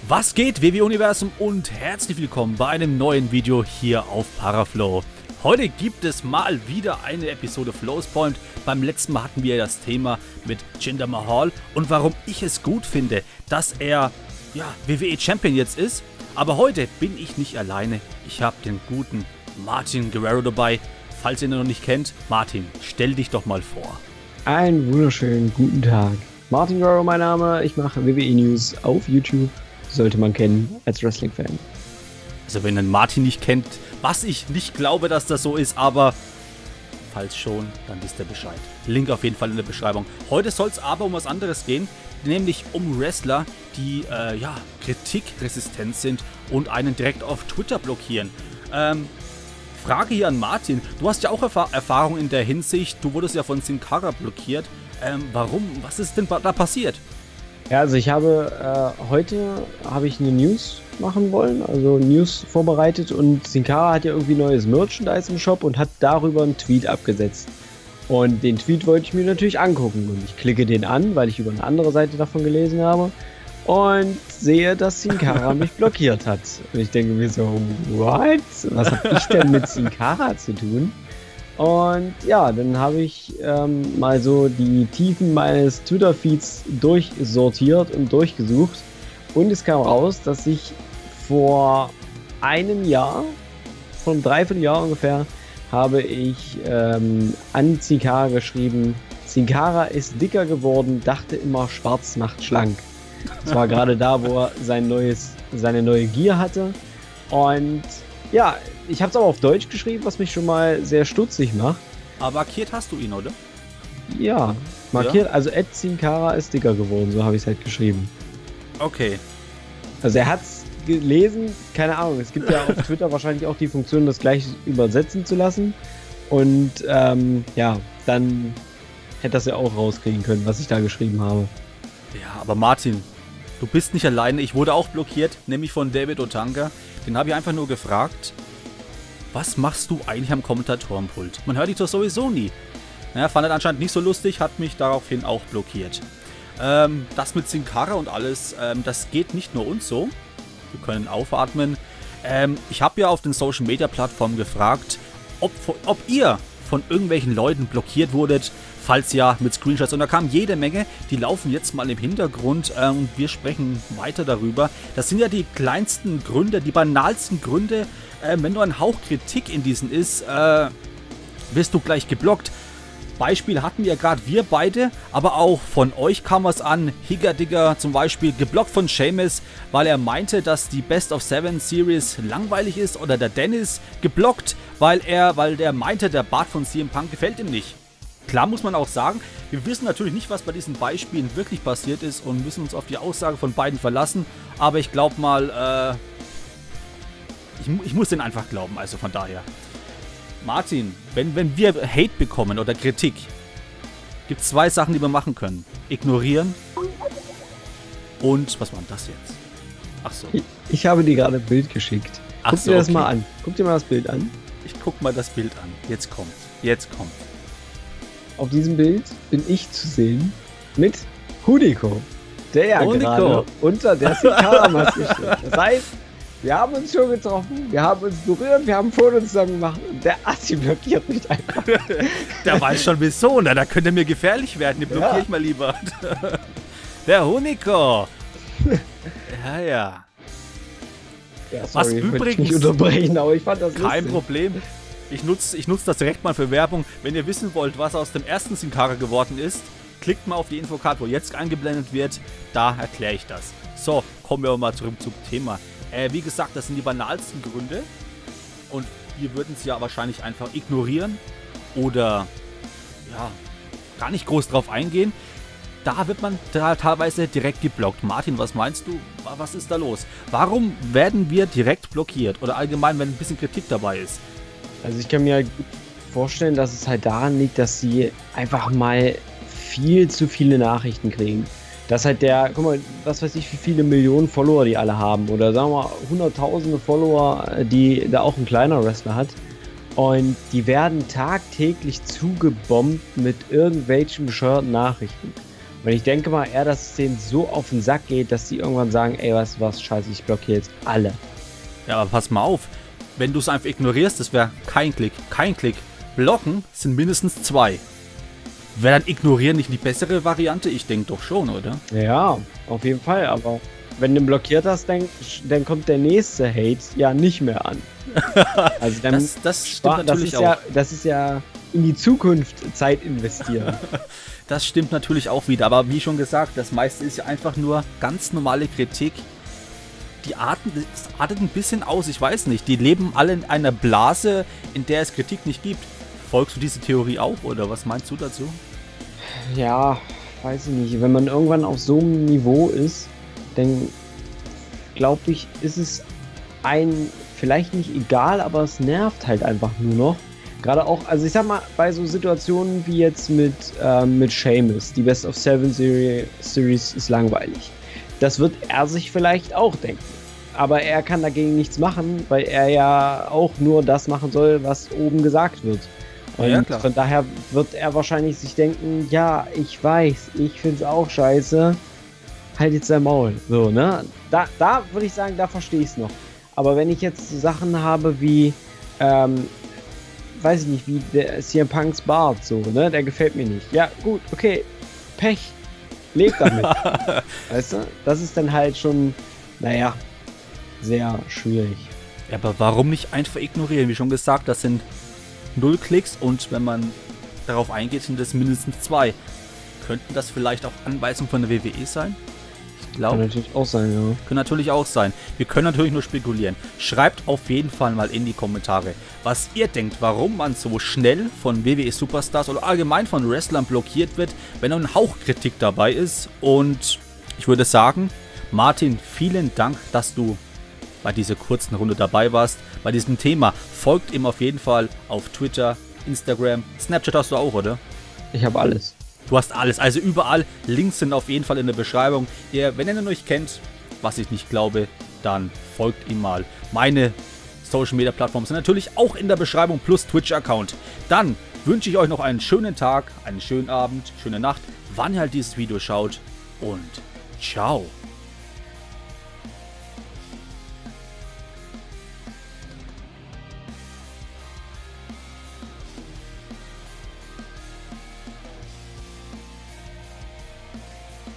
Was geht, WWE-Universum, und herzlich willkommen bei einem neuen Video hier auf Paraflow. Heute gibt es mal wieder eine Episode Flowspoint. Beim letzten Mal hatten wir das Thema mit Jinder Mahal und warum ich es gut finde, dass er WWE-Champion jetzt ist. Aber heute bin ich nicht alleine. Ich habe den guten Martin Guerrero dabei. Falls ihr ihn noch nicht kennt, Martin, stell dich doch mal vor. Einen wunderschönen guten Tag. Martin Guerrero mein Name. Ich mache WWE News auf YouTube. Sollte man kennen als Wrestling-Fan. Also wenn den Martin nicht kennt, was ich nicht glaube, dass das so ist, aber falls schon, dann wisst ihr Bescheid. Link auf jeden Fall in der Beschreibung. Heute soll es aber um was anderes gehen, nämlich um Wrestler, die kritikresistent sind und einen direkt auf Twitter blockieren. Frage hier an Martin, du hast ja auch Erfahrung in der Hinsicht, du wurdest ja von Sin Cara blockiert. Warum? Was ist denn da passiert? Ja, also ich habe heute ich eine News machen wollen, also News vorbereitet, und Sin Cara hat ja irgendwie neues Merchandise im Shop und hat darüber einen Tweet abgesetzt. Und den Tweet wollte ich mir natürlich angucken und ich klicke den an, weil ich über eine andere Seite davon gelesen habe und sehe, dass Sin Cara mich blockiert hat. Und ich denke mir so, what? Was habe ich denn mit Sin Cara zu tun? Und ja, dann habe ich mal so die Tiefen meines Twitter-Feeds durchsortiert und durchgesucht. Und es kam raus, dass ich vor einem Jahr, vor einem Dreivierteljahr ungefähr, habe ich an Sin Cara geschrieben, Sin Cara ist dicker geworden, dachte immer, schwarz macht schlank. Das war gerade da, wo er seine neue Gier hatte. Und ja, ich habe es aber auf Deutsch geschrieben, was mich schon mal sehr stutzig macht. Aber markiert hast du ihn, oder? Ja, markiert, ja? Also Sin Cara ist dicker geworden, so habe ich es halt geschrieben. Okay. Also er hat es gelesen, keine Ahnung, es gibt ja auf Twitter wahrscheinlich auch die Funktion, das gleich übersetzen zu lassen. Und ja, dann hätte das ja auch rauskriegen können, was ich da geschrieben habe. Ja, aber Martin, du bist nicht alleine. Ich wurde auch blockiert, nämlich von David Otunga. Den habe ich einfach nur gefragt, was machst du eigentlich am Kommentatorenpult? Man hört dich doch sowieso nie. Ja, fand er anscheinend nicht so lustig, hat mich daraufhin auch blockiert. Das mit Sin Cara und alles, das geht nicht nur uns so. Wir können aufatmen. Ich habe ja auf den Social Media Plattformen gefragt, ob ihr von irgendwelchen Leuten blockiert wurdet. Falls ja, mit Screenshots. Und da kam jede Menge. Die laufen jetzt mal im Hintergrund und wir sprechen weiter darüber. Das sind ja die kleinsten Gründe, die banalsten Gründe. Wenn nur ein Hauch Kritik in diesen ist, wirst du gleich geblockt. Beispiel hatten wir gerade wir beide, aber auch von euch kam was an. Higger zum Beispiel geblockt von Sheamus, weil er meinte, dass die Best of 7 Series langweilig ist. Oder der Dennis geblockt, weil der meinte, der Bart von CM Punk gefällt ihm nicht. Klar muss man auch sagen, wir wissen natürlich nicht, was bei diesen Beispielen wirklich passiert ist und müssen uns auf die Aussage von beiden verlassen. Aber ich glaube mal, ich muss den einfach glauben, also von daher. Martin, wenn wir Hate bekommen oder Kritik, gibt es zwei Sachen, die wir machen können. Ignorieren und, was war denn das jetzt? Ach so. Ich habe dir gerade ein Bild geschickt. Guck dir das mal an. Guck dir mal das Bild an. Ich guck mal das Bild an. Jetzt kommt. Jetzt kommt. Auf diesem Bild bin ich zu sehen mit Hunico, der ja gerade unter der Sin Cara-Maske steht. Das heißt, wir haben uns schon getroffen, wir haben uns berührt, wir haben Fotos zusammen gemacht und der Assi blockiert mich einfach. Der weiß schon wieso, da könnte mir gefährlich werden, den blockiere ich mal lieber. Der Hunico. Ja. Ja, sorry, was übrigens nicht unterbrechen, aber ich fand das kein lustig. Problem. Ich nutze das direkt mal für Werbung. Wenn ihr wissen wollt, was aus dem ersten Sin Cara geworden ist, klickt mal auf die Infocard, wo jetzt eingeblendet wird. Da erkläre ich das. So, kommen wir mal zurück zum Thema. Wie gesagt, das sind die banalsten Gründe. Und wir würden es ja wahrscheinlich einfach ignorieren. Oder, ja, gar nicht groß drauf eingehen. Da wird man teilweise direkt geblockt. Martin, was meinst du? Was ist da los? Warum werden wir direkt blockiert? Oder allgemein, wenn ein bisschen Kritik dabei ist? Also ich kann mir gut vorstellen, dass es halt daran liegt, dass sie einfach mal viel zu viele Nachrichten kriegen. Dass halt guck mal, was weiß ich, wie viele Millionen Follower die alle haben. Oder sagen wir mal, hunderttausende Follower, die da auch ein kleiner Wrestler hat. Und die werden tagtäglich zugebombt mit irgendwelchen bescheuerten Nachrichten. Und ich denke mal eher, dass es denen so auf den Sack geht, dass sie irgendwann sagen, ey, was, scheiße, ich blockiere jetzt alle. Ja, aber pass mal auf. Wenn du es einfach ignorierst, das wäre kein Klick. Kein Klick. Blocken sind mindestens 2. Wäre dann ignorieren nicht die bessere Variante? Ich denke doch schon, oder? Ja, auf jeden Fall, aber wenn du ihn blockiert hast, dann kommt der nächste Hate ja nicht mehr an. Also dann das stimmt natürlich auch. Das ist ja in die Zukunft Zeit investieren. Das stimmt natürlich auch wieder, aber wie schon gesagt, das meiste ist ja einfach nur ganz normale Kritik. Das artet ein bisschen aus, ich weiß nicht. Die leben alle in einer Blase, in der es Kritik nicht gibt. Folgst du diese Theorie auch, oder was meinst du dazu? Ja, weiß ich nicht. Wenn man irgendwann auf so einem Niveau ist, dann glaube ich, ist es vielleicht nicht egal, aber es nervt halt einfach nur noch. Gerade auch, also ich sag mal, bei so Situationen wie jetzt mit Sheamus, die Best of 7 Series ist langweilig. Das wird er sich vielleicht auch denken. Aber er kann dagegen nichts machen, weil er ja auch nur das machen soll, was oben gesagt wird. Und ja, von daher wird er wahrscheinlich sich denken, ja, ich weiß, ich find's auch scheiße, halt jetzt dein Maul. So, ne? Da würde ich sagen, da verstehe ich es noch. Aber wenn ich jetzt so Sachen habe wie, weiß ich nicht, wie der CM Punks Bart, so, ne? Der gefällt mir nicht. Ja, gut, okay, Pech. Lebt damit. Weißt du? Das ist dann halt schon, naja, sehr schwierig. Ja, aber warum nicht einfach ignorieren? Wie schon gesagt, das sind 0 Klicks und wenn man darauf eingeht, sind das mindestens 2. Könnten das vielleicht auch Anweisungen von der WWE sein? Ich glaube. Kann natürlich auch sein, ja. Können natürlich auch sein. Wir können natürlich nur spekulieren. Schreibt auf jeden Fall mal in die Kommentare, was ihr denkt, warum man so schnell von WWE Superstars oder allgemein von Wrestlern blockiert wird, wenn ein Hauch Kritik dabei ist. Und ich würde sagen, Martin, vielen Dank, dass du bei dieser kurzen Runde dabei warst. Bei diesem Thema folgt ihm auf jeden Fall auf Twitter, Instagram, Snapchat hast du auch, oder? Ich habe alles. Du hast alles, also überall. Links sind auf jeden Fall in der Beschreibung. Wenn ihr ihn euch kennt, was ich nicht glaube, dann folgt ihm mal. Meine Social Media Plattformen sind natürlich auch in der Beschreibung plus Twitch-Account. Dann wünsche ich euch noch einen schönen Tag, einen schönen Abend, schöne Nacht, wann ihr halt dieses Video schaut und ciao.